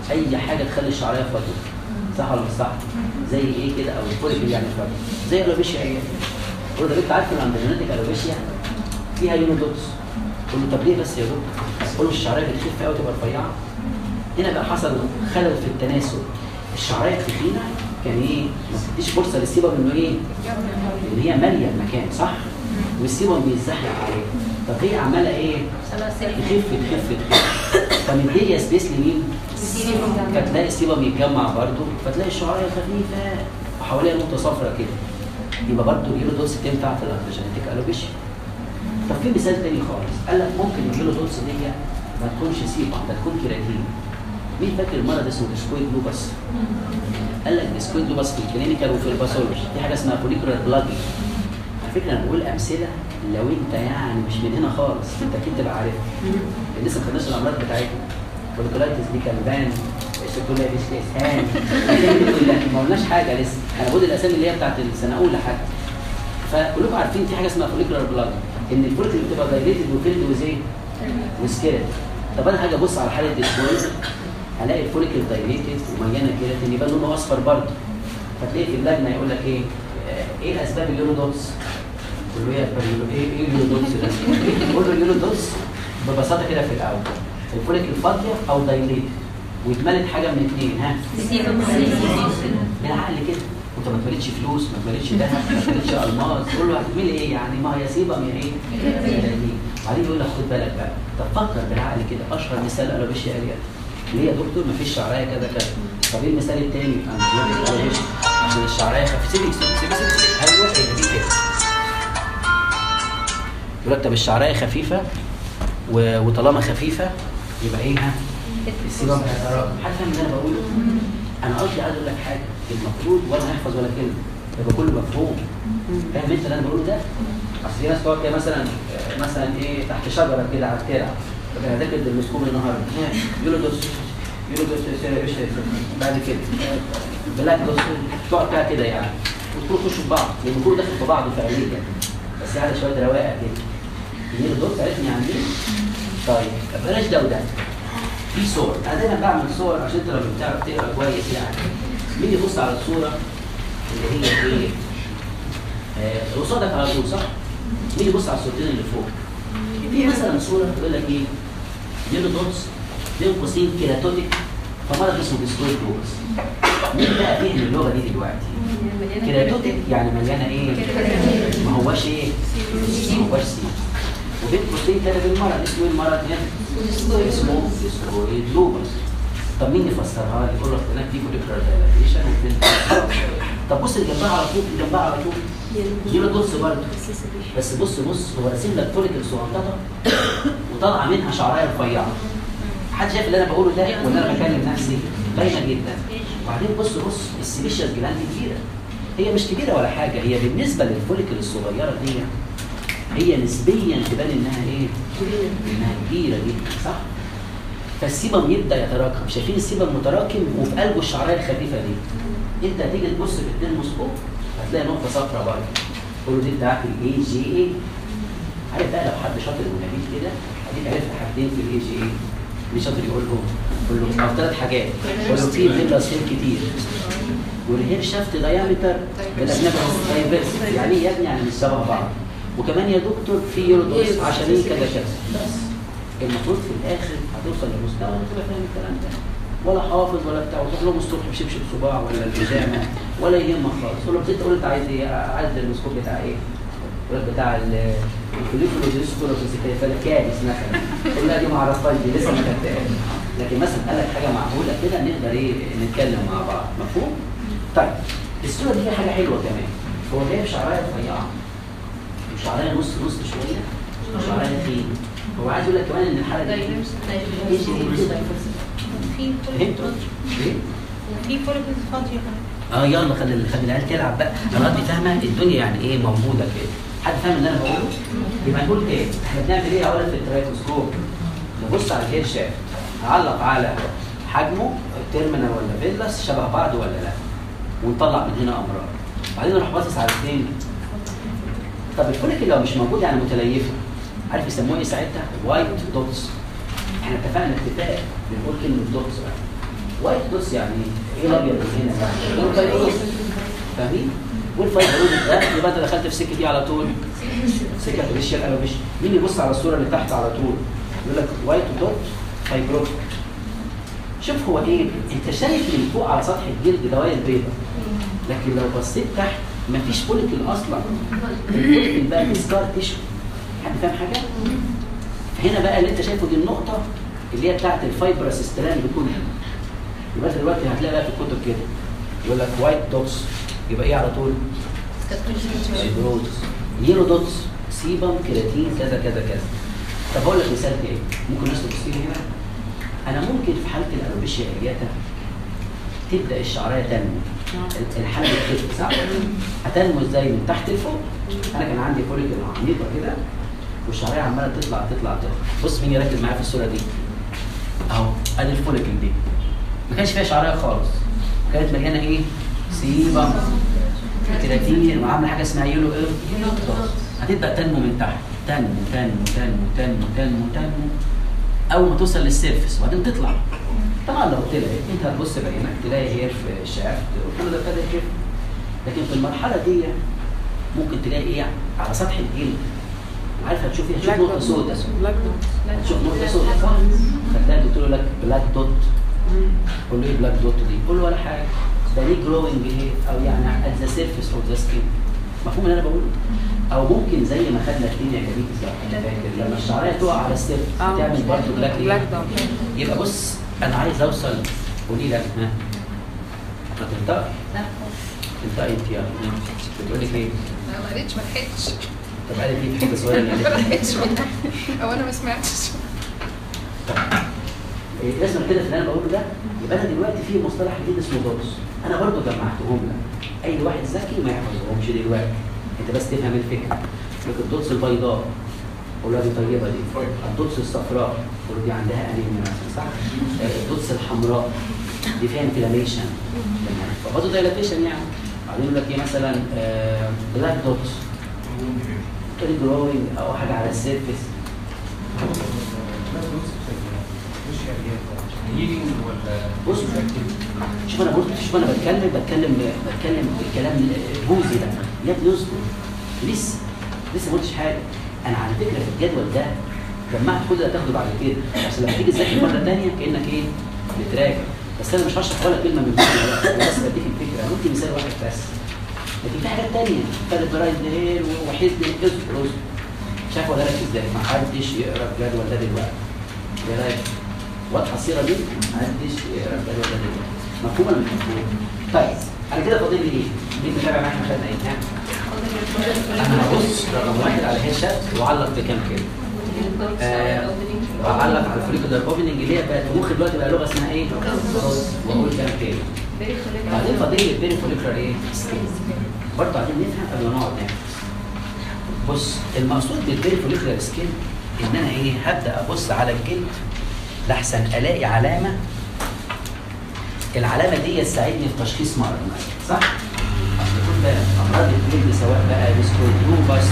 اي حاجه تخلي الشعريه فاضيه، صح ولا مش صح؟ زي ايه كده؟ او الفوليكل يعني فاضيه، زي الالوبيشيا. ايه؟ قول له ده انت عارف ان اندروجينيتك الالوبيشيا فيها يونودوتس. قول له طب ليه بس يا دكتور؟ قول له الشعريه بتخف قوي تبقى رفيعه. هنا بقى حصل خلل في التناسل، الشعريه التخينه كان ايه؟ ما بتديش فرصه للسيبم انه ايه؟ ان هي ماليه المكان، صح؟ والسيبم بيتزحلق عليه. طب هي عماله ايه؟ تخف فمديه سبيس لمين؟ فتلاقي السيبم يتجمع برضه، فتلاقي الشعريه خفيفه وحواليها نقطه صفراء كده. يبقى برضه اليونودوتس تنفع في الاندروجينيتك الوبيشيا. طب في مثال تاني خالص، قال لك ممكن اليونودوتس دي ما تكونش سيبم، ده تكون كيراتين. مين فاكر المرض اسمه ديسكويد لوبس؟ قال لك ديسكويد لوبس في الكلينيكال وفي الباثولوجي في حاجه اسمها فوليكولار بلاجي. على فكره انا بقول امثله لو انت يعني مش من هنا خالص انت اكيد تبقى عارفها. لسه ما خدناش الامراض بتاعتنا، فوليكولايتس دي كالبان، سيكولا اسهال، ما قلناش حاجه لسه. انا بقول الاسامي اللي هي بتاعت السنه اولى حتى. فكلكم عارفين في حاجه اسمها فوليكولار بلاجي، ان الفوليكل بتبقى دايليتد وفيلد وزي وسكيلت. طب انا هاجي ابص على حاله ديسكويد هلاقي الفوليكل دايليتد ومليانه كيراتين، يبقى لونه اصفر برضه. فتلاقي في اللجنه يقول لك ايه؟ ايه اسباب اليونودوتس؟ قول له ايه اليونودوتس ده؟ قول له اليونودوتس ببساطه كده في الاول الفوليكل فاضيه او دايليتد واتملت حاجه من اثنين، ها؟ بالعقل كده، انت ما اتملتش فلوس، ما اتملتش ذهب، ما اتملتش الماس، قول له هتتملي ايه يعني؟ ما هي سيبم يا ايه؟ وبعدين يقول لك خد بالك بقى، طب فكر بالعقل كده، اشهر مثال الوبيشيا اريال. ليه يا دكتور ما فيش شعرايه كذا كذا؟ طب ايه المثال الثاني؟ عشان الشعرايه خفيفه. ايوه هي دي كده. يقول لك طب الشعرايه خفيفه وطالما خفيفه يبقى ايه؟ ها؟ السيبم هيتراكم. حد فاهم اللي انا بقوله؟ انا قصدي عايز اقول لك حاجه، المفروض ولا هيحفظ ولا كلمه، يبقى كله مفهوم. فاهم انت اللي انا بقوله ده؟ اصل في ناس تقعد كده مثلا ايه تحت شجره كده على الترعه، طب انا ذاكر المسكوب النهارده، يولودوس بعد كده بلاك دوس، تقعد كده يعني وتكونوا تخشوا في بعض، لان كله داخل في بعضه فعليا، بس على شويه رواقه كده. اليولودوس عرفني يعني ايه؟ طيب بلاش ده وده. في صور، انا دايما بعمل صور عشان انت لما بتعرف تقرا كويس يعني. مين يبص على الصوره اللي هي ايه؟ قصادك على طول، صح؟ مين يبص على الصورتين اللي فوق؟ في مثلا صوره تقول لك ايه؟ يونودوتس بين قوسين كيراتوتيك فمرض اسمه ديسكويد لوبس. مين بقى فهم اللغه دي دلوقتي؟ كيراتوتيك يعني مليانه ايه؟ ما هواش ايه؟ ما هواش سين. وبين قوسين كده بالمرض اسمه ايه المرض هنا؟ اسمه ديسكويد لوبس. طب مين يفسرها لي؟ يقول لك هناك في فوليكولار دايلاتيشن طب بص اللي جنبها على طول، اللي جنبها على طول يونودوتس برضه. بس بص هو راسم لك فوليكل صغنططه وطالعه منها شعرايه رفيعه. حد شايف اللي انا بقوله ده ولا انا بكلم نفسي؟ باينه جدا. وبعدين بص السيبيشيس جلاند كبيره، هي مش كبيره ولا حاجه، هي بالنسبه للفوليكل الصغيره دي هي نسبيا تبان انها ايه؟ انها كبيره جدا، صح؟ فالسيبم يبدا يتراكم، شايفين السيبم متراكم وفي قلبه الشعرايه الخفيفه دي. انت هتيجي تبص في الديرموسكوب هتلاقي نقطه صفراء برضه، تقول له دي بتاعت الاي جي اي. عارف بقى لو حد شاطر ونبيل كده هديك عرفت حاجتين في الاي جي اي. مش شاطر يقول له او 3 حاجات، يقول له في فيلا سيل كتير والهير شافت دايمتر دايفيرس. يعني ايه يا ابني؟ يعني مش شبه بعض. وكمان يا دكتور في يورودوس عشان ايه كذا كذا. بس المفروض في الاخر هتوصل لمستوى تبقى فاهم الكلام ده، ولا حافظ ولا بتاع، وتروح لهم الصبح بشبشب صباع ولا البيجامه ولا يهمك خالص. تقول له تقول انت عايز ايه؟ عايز المسكوب بتاع ايه؟ يقول لك بتاع الفوليكولوجيستور فلكابس مثلا. تقول لا دي ما اعرفهاش، دي لسه ما كتبتهاش. لكن مثلا قال لك حاجه معقوله كده نقدر ايه نتكلم مع بعض، مفهوم؟ طيب الصوره دي فيها حاجه حلوه كمان، هو جايب شعرايه رفيعه وشعرايه نص شويه وشعرايه تخين. هو عايز يقول لك كمان ان الحاله دي ايش في فوليكلز فاضيه كمان. يلا خلي العيال تلعب بقى. انا قصدي فاهمه الدنيا يعني ايه موجوده كده. حد فاهم اللي انا بقوله؟ يبقى نقول ايه؟ احنا بنعمل ايه اولا في الترايكوسكوب؟ نبص على الهير شافت، نعلق على حجمه التيرمينال ولا فيلاس شبه بعض ولا لا، ونطلع من هنا امراض. بعدين نروح باصص على الثاني. طب الفوليكل لو مش موجود يعني متليفه، عارف يسموها ايه ساعتها؟ وايت دوتس. احنا اتفقنا اتفاق بنقول كلمه دوتس بقى. وايت دوتس يعني ايه الابيض اللي هنا؟ الفايبروز. فاهمين؟ والفايبروز ده يبقى انت دخلت في السكه دي على طول. سكه الريشيال الوبيشن. مين يبص على الصوره اللي تحت على طول؟ يقول لك وايت دوت فايبروز. شوف هو ايه؟ انت شايف من فوق على سطح الجلد دواير بيضاء. لكن لو بصيت تحت مفيش فوليكل اصلا. الفوليكل بقى سكار تيشو. حد فاهم حاجه؟ فهنا بقى اللي انت شايفه دي النقطه اللي هي بتاعت الفايبرس ستراند كلها. يبقى انت دلوقتي هتلاقي بقى في الكتب كده يقول لك وايت دوتس يبقى ايه على طول؟ فايبروز. يلو دوتس سيبم كيراتين كذا كذا كذا. طب اقول لك مثال تاني ممكن الناس تبص لي هنا. انا ممكن في حاله الالوبيشيا ارياتا تبدا الشعريه تنمو. الحاله بتكتب صح؟ هتنمو ازاي؟ من تحت لفوق. انا كان عندي فوليكل عميقه كده والشعريه عماله تطلع تطلع تطلع. بص مين يركز معايا في الصوره دي؟ اهو ادي الفوليكل دي ما كانش فيها شعريه خالص. كانت مليانه ايه؟ سيبم كيراتين وعامله حاجه اسمها يلو ايه؟ هتبدا تنمو من تحت. تنمو تنمو تنمو تنمو تنمو تنمو اول ما توصل للسيرفس وبعدين تطلع. طبعا لو طلعت انت هتبص بعينك تلاقي هير في الشافت وكل ده ابتدى يخف. لكن في المرحله دي ممكن تلاقي ايه على سطح الجلد. عارف هتشوف ايه؟ هتشوف نقطه سوداء. هتشوف نقطه سوداء صح؟ فتلاقي الدكتور يقول لك بلاك دوت. قول له ايه بلاك دوت دي؟ قول له ولا حاجه. ده ليه جروينج ايه؟ او يعني ات ذا سيرفيس اوف ذا سكين. مفهوم اللي انا بقوله؟ او ممكن زي ما خدنا الدنيا جديد بالظبط لما الشعريه تقع على السيرفيس تعمل برضه بلاك دوت. يبقى بص انا عايز اوصل. قولي لك ها ما تنطقي. لا تنطقي انت يا بتقول لك ايه؟ انا ما قريتش ما لحقتش. طب قالت ايه في حته صغيره اللي ما لحقتش او انا ما سمعتش. لازم كده في اللي انا بقوله ده. يبقى انا دلوقتي في مصطلح جديد اسمه دوتس. انا برضه جمعتهم لك. اي واحد ذكي ما يحفظهمش دلوقتي. انت بس تفهم الفكره. لكن الدوتس البيضاء قول دي طيبه دي. الدوتس الصفراء قول دي عندها انيميا مثلا صح؟ الدوتس الحمراء دي فيها انفلاميشن فبرضه دايلاتيشن يعني. بعدين يقول لك ايه مثلا بلاك دوتس جروينج او حاجه على السيرفيس. بص شوف انا بتكلم بالكلام البوزي ده. يا ابني اصبر لسه ما قلتش حاجه. انا على فكره في الجدول ده جمعت كل ده تاخده بعد كده عشان لما تيجي تذاكر مره ثانيه كانك ايه بتراجع. بس انا مش هشرح ولا كلمه من دول انا بس بديك الفكره. انا قلت مثال واحد بس لكن في حاجات ثانيه ثالث برايد هير وحزن اصبر شايف ولا ركز ازاي؟ ما حدش يقرا الجدول ده دلوقتي. ايه رايك؟ واضحه الصيغه دي؟ ما حدش يقرا الجدول ده دلوقتي. مفهوم ولا مش مفهوم؟ طيب انا كده فاضل لي ايه؟ مين متابع معايا خدنا ايه؟ انا هبص رقم واحد على هيد شات واعلق بكام كلمه. واعلق على الفوليكولار اوبننج اللي هي بقت مخ دلوقتي بقى لغه اسمها ايه؟ واقول كام كلمه. بعدين فاضل لي البيري فوليكولار ايه؟ سكين. برضه عايزين نفهم قبل ما نقعد نعمل. بص المقصود بالبيري فوليكولار سكين ان انا ايه؟ هبدا ابص على الجلد لحسن الاقي علامه. العلامه دي تساعدني في تشخيص مرض مثلا صح؟ يكون بقى امراض الجلد سواء بقى ديسكوتروباس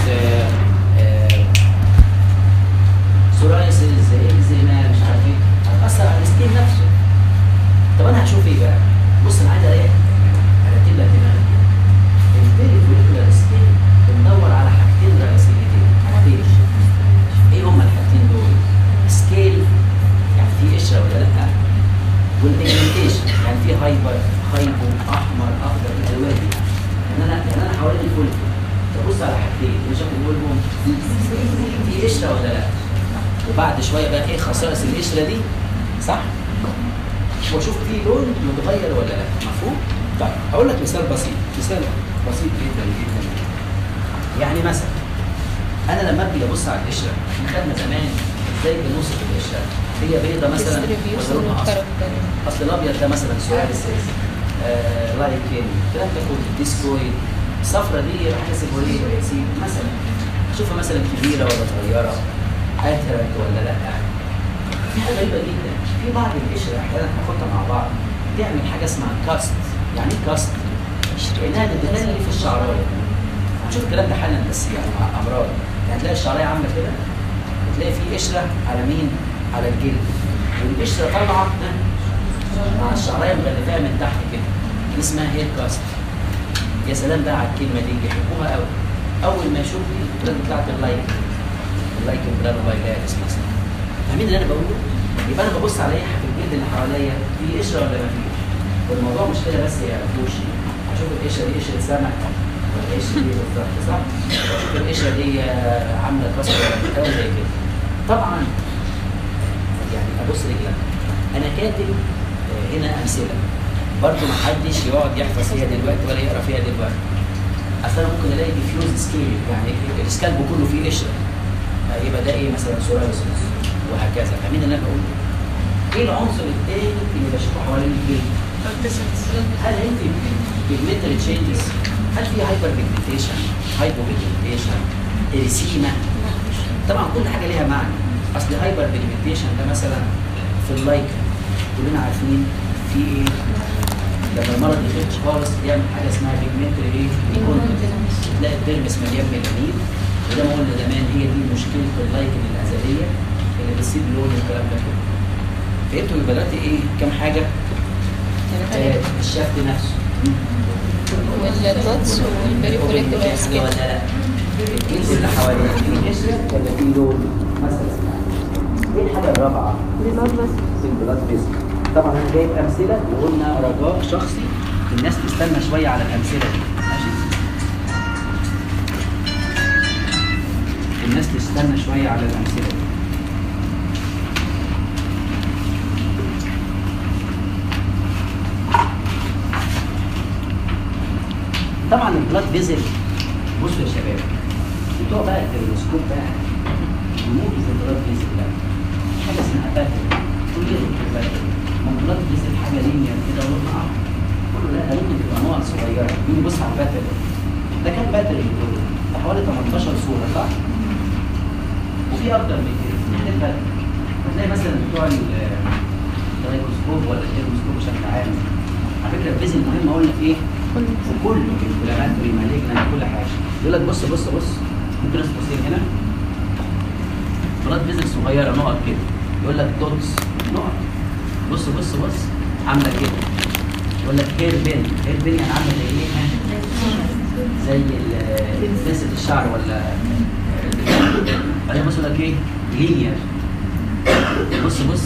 سورايسيس اكزيما مش عارف ايه هتاثر على السكين نفسه. طب انا هشوف ايه بقى؟ بص انا عايز ارتب لك دماغك. البيري فوليكولار سكين بندور على حاجتين رئيسيتين. حاجتين ايه هما الحاجتين دول؟ سكيل يعني في قشره ولا لا؟ والبيجمنتيشن يعني في هايبو احمر اخضر الالوان دي. يعني انا حوالين الفوليكول ببص على حاجتين مش هقولهم في قشره ولا لا. وبعد شويه بقى ايه خصائص القشره دي صح؟ واشوف في لون متغير ولا لا. مفهوم؟ طيب هقول لك مثال بسيط جدا جدا. يعني مثلا انا لما ابدي ابص على القشره احنا خدنا زمان ازاي بنوصف القشره. هي بيضه مثلا ولا لونها اصفر. اصل الابيض ده مثلا سواريسيس لايكين الكلام ده كله ديسكويد. الصفرة دي راح احسبه ايه؟ مثلا اشوفها مثلا كبيره ولا صغيره اترك ولا لا. في حاجه غريبه جدا في بعض القشره احيانا هناخدها مع بعض تعمل حاجه اسمها كاست. يعني ايه كاست؟ كانها بتغلي في الشعرايه. هنشوف الكلام ده حالا بس يعني مع امراض. يعني هتلاقي الشعرايه عامله كده وتلاقي في قشره على مين؟ على الجلد. والقشره طالعه مع الشعرايه مغلفاها من تحت كده، دي اسمها هير كاست. يا سلام بقى على الكلمه دي، بيحبوها قوي. اول ما يشوف البلاد بتاعت اللايك برانوفايجالس مثلا، فاهمين اللي انا بقوله؟ يبقى انا ببص على ايه في الجلد اللي حواليا، في قشره ولا ما فيش؟ والموضوع مش كده بس يا يعرفوش، اشوف القشره دي قشره سمك ولا القشره دي بالظبط صح؟ اشوف القشره دي عامله كسر ولا بتاع زي كده. طبعا يعني ابص رجلك، انا كاتب هنا امثله برضه ما حدش يقعد يحفظ فيها دلوقتي ولا يقرا فيها دلوقتي. اصل انا ممكن الاقي ديفيوز سكيل، يعني السكالب كله فيه قشره، يبقى ده ايه مثلا سورايسوس وهكذا. فاهمين اللي انا بقوله؟ ايه العنصر الثاني اللي بشوفه حوالين الجلد؟ هل انت بيجمنتال تشينجز؟ هل في هايبر بيجمنتيشن؟ هايبو بيجمنتيشن؟ اريسيما؟ طبعا كل حاجه ليها معنى. اصل هايبر بيجمنتيشن ده مثلا في اللايكن كلنا عارفين في ايه؟ لما المرض يخف خالص يعمل حاجه اسمها بيجمنتري ايه؟ تلاقي الديرمس مليان ميلانين، وده ما قلنا زمان هي دي مشكله اللايكن الازليه اللي بتسيب لون والكلام ده كله. فهمتوا يبقى دلوقتي ايه؟ كام حاجه؟ الشفت نفسه والدوتس والبريفوليكولار سكين ولا لا؟ الجلد اللي حواليه في قشره ولا في لون مثلا؟ ايه الحاجه الرابعه؟ البلاد فيزل. طبعا انا جايب امثله وقلنا رجاء شخصي الناس تستنى شويه على الامثله دي، ماشي؟ الناس تستنى شويه على الامثله دي. طبعا البلاد فيزل، بصوا يا شباب بتوع بقى التلسكوب بقى وموجز البلاد فيزل بقى حاجه اسمها باتل، كل يوم باتل البلاد فيزل حاجه لينير كده ولونها احمر، كله لا ممكن تبقى نقط صغيره. مين يبص على الباتل ده؟ كان باتل كله ده حوالي 18 صوره صح؟ وفي اكتر من كده اثنين باتل. هتلاقي مثلا بتوع الترايكوسكوب ولا التيرموسكوب بشكل عام. على فكره الفيزل مهم اقول لك ايه؟ وكل الانفلاماتوري مالجنا كل حاجه. يقول لك بص بص بص، ممكن ناس تبصين هنا بلاد فيزل صغيره نقط كده، يقول لك دوتس نقط. بص بص بص عامله كده، يقول لك هير بين. هير بين يعني عامله زي ايه؟ زي لسه الشعر ولا بعدين بص يقول لك ايه؟ لينير. بص بص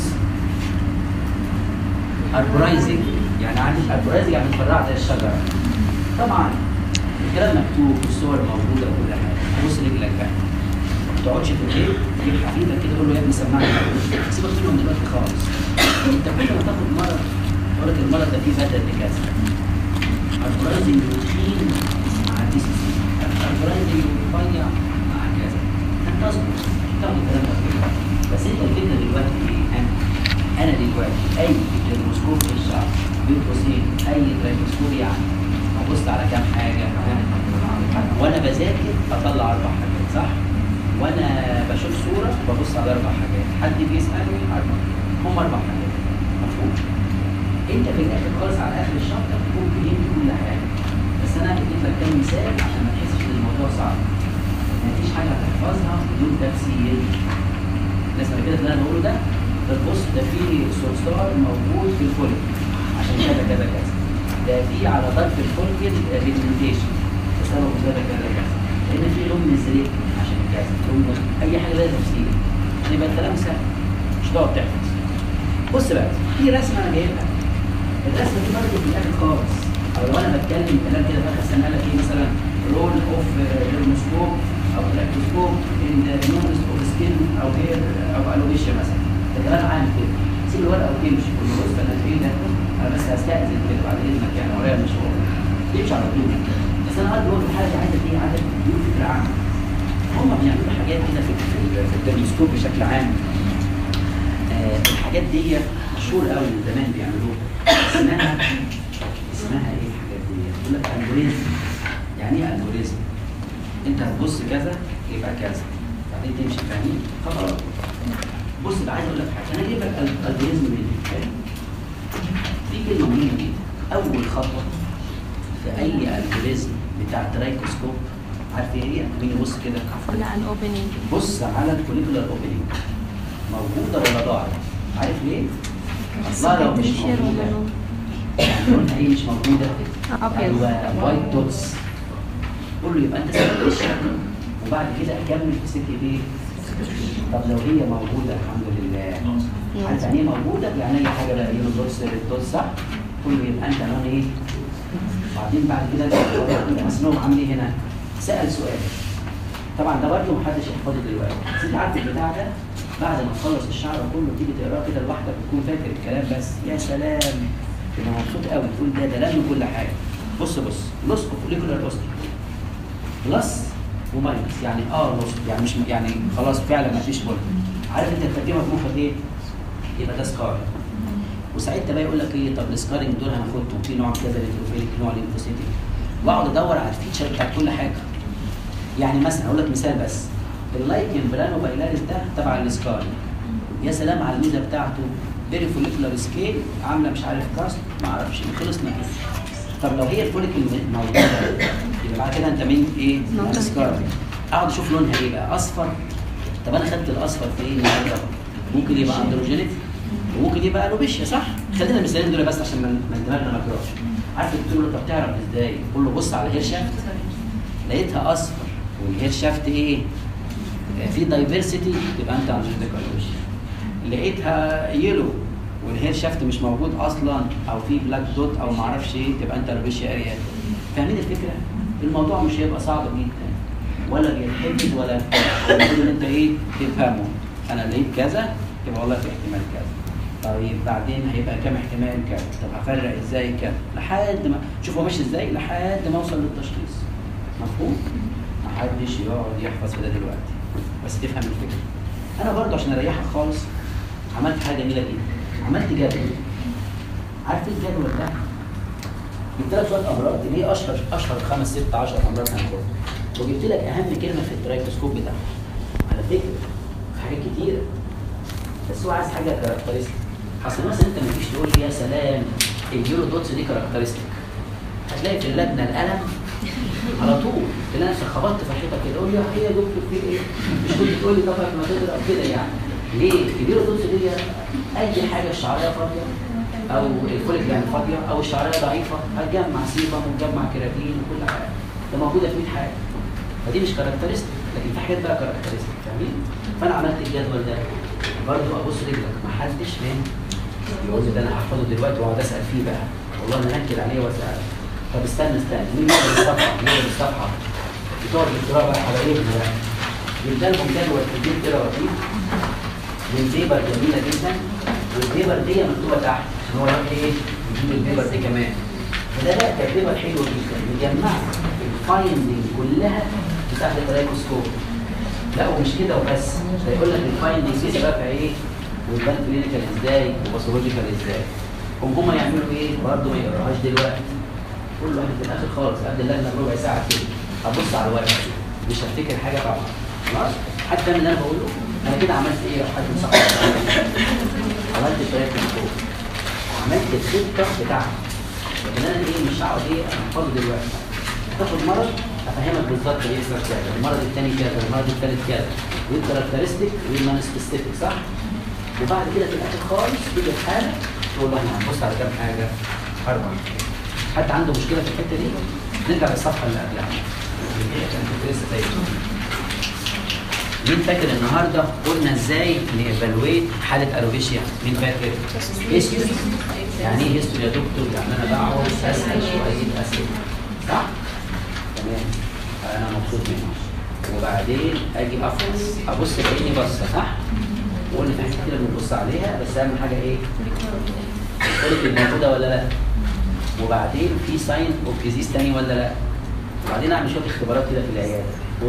اربرايزنج، يعني عندي اربرايزنج يعني متفرعه زي الشجره. طبعا الكلام مكتوب والصور موجوده وكل حاجه. بص رجلك بقى، ما تقعدش في البيت تجيب حبيبك كده تقول له يا ابني سمعني، سيبك منهم دلوقتي خالص. انت كل ما تاخد مرض يقول لك المرض ده فيه بدل بكذا. اربرايزنج روتين مع دي سي سي، اربرايزنج رفيع مع كذا. انت اصبر تاخد الكلام ده كله، بس انت الفكره دلوقتي ايه؟ انا دلوقتي اي تلسكوب في الشعر بين قوسين اي تلسكوب يعني ابص على كام حاجه، وانا بذاكر اطلع 4 حاجات صح؟ وانا بشوف صوره ببص على 4 حاجات، حد بيسالني هم 4 حاجات. مفهوم؟ انت في الاخر خالص على اخر الشابتر تكون فهمت كل حاجه، بس انا اديت لك كام مثال عشان ما تحسش ان الموضوع صعب. مفيش حاجه هتحفظها بدون تفسير. لازم كده اللي انا بقوله ده بص ده في سولستار موجود في الفوليك عشان كذا كذا كذا، ده في على طرف الفوليك ريجمنتيشن بسبب كذا كذا كذا، لان في لون نزريك عشان كذا، لون اي حاجه لازم تفسير عشان يبقى الكلام سهل مش تقعد تحفظ. بص بقى في رسمه انا جايبها، الرسمه دي برضه في الاخر خالص، او لو انا بتكلم كلام كده في اخر سنه لك ايه مثلا رول اوف ديرموسكوب او تراكتوسكوب ان نونس اوف سكين او هير او الويشيا مثلا، ده كلام عام كده. سيب الورقه وتمشي كل بص انا ايه ده؟ انا بس هستأذن كده بعد اذنك يعني ورايا مشوار. تمشي على طول. بس انا قصدي اقول حاجه عايزه ايه؟ عايزه تديله فكره عامه. هم بيعملوا حاجات كده في التلسكوب بشكل عام. الحاجات دي مشهور قوي من زمان بيعملوها. اسمها ايه الحاجات دي؟ يقول لك الجوريزم. يعني ايه الجوريزم؟ انت هتبص كذا يبقى كذا. بعدين تمشي فاهمين؟ خلاص. بص بقى عايز اقول لك حاجه، انا جايب لك الجوريزم منين؟ في كلمه مهمه جدا. اول خطوه في اي الجوريزم بتاع ترايكوسكوب عارف ايه هي؟ مين يبص كده؟ على الاوبننج. بص على الفوليكولار اوبننج. موجوده ولا ضاعت؟ عارف ليه؟ الله لو مش موجوده يعني لونها ايه مش موجوده؟ ابيض. وايت دوتس. قول له يبقى انت سبتش وبعد كده اكمل في سكه ايه؟ طب لو هي موجوده الحمد لله. عارف يعني ايه موجوده؟ يعني اي حاجه بقى يلو دوتس ريد دوتس صح؟ قول له يبقى انت لون ايه؟ بعدين بعد كده مسنوم عامل ايه هنا؟ سال سؤال. طبعا ده برضه محدش يحفظه دلوقتي، بس انت عارف البتاع ده بعد ما تخلص الشعر كله تيجي تقراه كده لوحدك وتكون فاكر الكلام بس يا سلام تبقى مبسوط قوي تقول ده لم كل حاجه. بص لوسكو فوليكولار اوستي بلس وماينس يعني لوسكو يعني مش يعني خلاص فعلا ما فيش بول. عارف انت الترجمه في مخك ايه؟ يبقى ده سكار. وساعتها بقى يقول لك ايه طب السكارنج دول هناخدهم في نوع كذا ليمفوفيليك نوع ليمفوسيتيك واقعد ادور على الفيتشر بتاعت كل حاجه. يعني مثلا اقول لك مثال بس اللايكن برانو بايلاريس ده تبع السكارنج. يا سلام على الميزه بتاعته فيري فوليكولار سكيل عامله مش عارف كاست ما اعرفش خلصنا كده. طب لو هي الفوليكل موجوده يبقى بعد كده انت مين ايه؟ السكارنج. اقعد اشوف لونها ايه بقى اصفر. طب انا خدت الاصفر في ايه النهارده؟ ممكن يبقى اندروجينيك وممكن يبقى الوبيشيا صح؟ خلينا المثالين دول بس عشان ما دماغنا ما تروحش. عارف قلت له طب تعرف ازاي؟ قول له بص على الهير شافت لقيتها اصفر والهير شافت ايه؟ في دايفرسيتي تبقى انت اندروجينيك الوبيشيا. لقيتها يلو والهير شافت مش موجود اصلا او في بلاك دوت او ما اعرفش ايه تبقى انت الوبيشيا اريال. فاهمين الفكره؟ الموضوع مش هيبقى صعب جدا ولا بيتحفظ ولا المفروض ان انت ايه تفهمه. انا لقيت كذا يبقى والله في احتمال كذا. طيب بعدين هيبقى كام احتمال كذا؟ طب هفرق ازاي كذا؟ لحد ما شوف هو ماشي ازاي لحد ما اوصل للتشخيص. مفهوم؟ محدش يقعد يحفظ في ده دلوقتي بس تفهم الفكره. انا برضه عشان اريحك خالص عملت حاجه جميله جدا. عملت جدول. عارف ايه الجدول ده؟ جبت لك شويه امراض اللي هي اشهر 5 6 10 امراض هناخدها وجبت لك اهم كلمه في الترايكوسكوب بتاعها. على فكره في حاجات كتيره بس هو عايز حاجه كاركترستيك. اصل مثلا انت ما تجيش تقول لي يا سلام اليورو دوتس دي كاركترستيك. هتلاقي في اللجنه القلم على طول تلاقي نفسك خبطت في الحيطه كده قول لي هي دكتور في ايه؟ مش كنت تقول لي طب ما تضرب كده يعني. ليه؟ اليورو دوتس دي اي حاجه الشعريه فاضيه او الفوليك يعني فاضيه او الشعريه ضعيفه هتجمع سيبم وتجمع كيراتين وكل حاجه. ده موجوده في 100 حاجه. فدي مش كاركترستيك لكن في حاجات بقى كاركترستيك فاهمين؟ فانا عملت الجدول ده برضه ابص رجلك ما حدش فاهم يقول لي ده انا هحفظه دلوقتي واقعد اسال فيه بقى والله انا انكد عليه واسال. طب استنى مين يقرا الصفحه بتوع الدكتوراه بقى حبايبنا بقى يبدا لهم جدول في البيت كده لطيف والبيبر جميله جدا والبيبر دي مكتوبه تحت عشان هو راح ايه يجيب البيبر دي كمان. فده بقى كان بيبر حلو جدا مجمع الفايندنج كلها بتاعت الترايكوسكوب. لا ومش كده وبس ده يقول لك الفايندنج دي سببها ايه والبان كلينيكال ازاي وباثولوجيكال ازاي. هم يعملوا ايه برضه ما يقراهاش دلوقتي. كل واحد في الاخر خالص قبل اللجنه بربع ساعه كده ابص على الورقه مش هفتكر حاجه طبعا خلاص. حد فاهم اللي انا بقوله؟ انا كده عملت ايه لو حد مصحح عملت الترايكوسكوب عملت الخطه بتاعتي. لكن انا ايه مش هقعد ايه احفظه دلوقتي. تاخد مرض افهمك بالظبط ايه يحصل كذا المرض الثاني كذا المرض الثالث كذا والكاركترستيك والنون سبيسيفيك صح؟ وبعد كده في الاخر خالص تيجي الحاله تقول له احنا هنبص على كام حاجه 4. حد عنده مشكله في الحته دي؟ نرجع للصفحه اللي قبلها. كنت لسه سايبها. مين فاكر النهارده قلنا ازاي نيفالويت حاله الوبيشيا؟ مين فاكر؟ هيستوري. يعني ايه هيستوري يا دكتور؟ يعني انا بقعد اسال شويه اسئله صح؟ تمام انا مبسوط منه. وبعدين اجي افحص ابص بعيني بصه صح؟ وقلنا في حاجات كتير بنبص عليها بس اهم حاجه ايه؟ الفوليك موجوده ولا لا؟ وبعدين في ساين اوف ديزيز ثاني ولا لا؟ وبعدين اعمل شويه اختبارات كده في العياده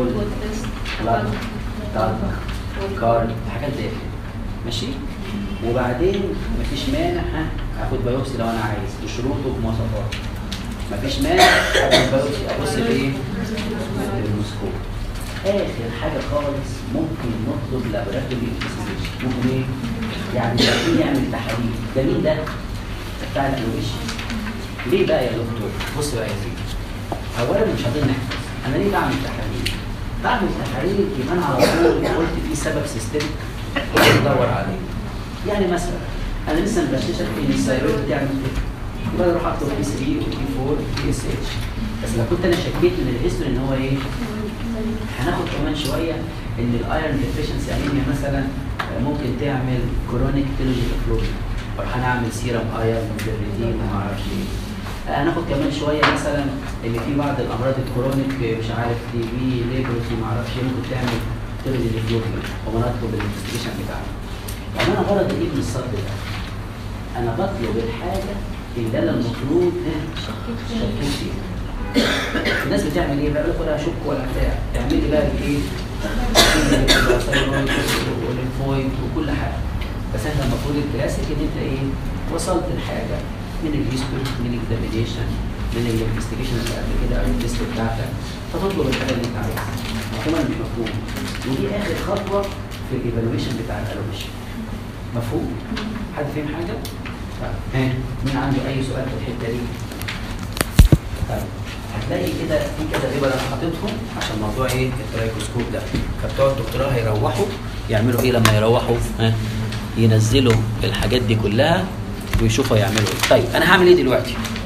كارد حاجات زي كده ماشي. وبعدين مفيش مانع اخد بايوبسي لو انا عايز بشروطه وبمواصفاته. مفيش مانع اخد بايوبسي ابص في ايه؟ بالميكروسكوب. اخر حاجه خالص ممكن نطلب لابوراتوري انفستيجيشن. ممكن ايه؟ يعني ممكن يعمل تحاليل. ده مين ده؟ بتاع الالوبيشيا. ليه بقى يا دكتور؟ بص بقى يا سيدي. اولا مش عايزين نحفظ. انا ليه بعمل تحاليل؟ بعمل تحاليل يبقى انا على طول قلت في سبب سيستميك بدور عليه. يعني مثلا انا لسه مغششك ان الثايرويد بتعمل كده، يبقى اروح اكتب بي 3 وبي 4 وبي اس اتش. بس لو كنت انا شكيت من الهيستوري ان هو ايه، هناخد كمان شويه ان الايرون ديفيشنسي انيميا مثلا ممكن تعمل كرونيك تيلوجيك فلويد، او هنعمل سيرم ايرون وفيريتين وما اعرفش ايه. هناخد كمان شويه مثلا ان في بعض الامراض الكرونيك مش عارف تي بي ليبروسي ما اعرفش ايه ممكن تعمل تيلوجيك فلويد، وما نطلب الانفستيجيشن بتاعنا. يعني انا غرضي ايه من الصرف ده؟ انا بطلب الحاجه اللي انا المفروض شكيت فيها. الناس بتعمل ايه بقى؟ ولا شك ولا بتاع، تعمل لي بقى ايه؟ ثايرويد والليمفويد وكل حاجه. بس احنا المفروض الكلاسيك ان انت ايه؟ وصلت لحاجه من الهيستوري، من الاكزامينيشن، من الانفستيجيشن اللي قبل كده او التست بتاعتك، فتطلب الحاجه اللي انت عايزها. مفهوم ولا مش مفهوم؟ ودي اخر خطوه في الايفالويشن بتاع الالوبيشن. مفهوم؟ حد فاهم حاجه؟ طيب مين عنده اي سؤال في الحته دي؟ طيب هتلاقي كده في كده ريبر انا حاططهم عشان موضوع ايه الترايكوسكوب ده، فبتوع الدكتوراه هيروحوا يعملوا ايه لما يروحوا؟ ينزلوا الحاجات دي كلها ويشوفوا يعملوا ايه. طيب انا هعمل ايه دلوقتي؟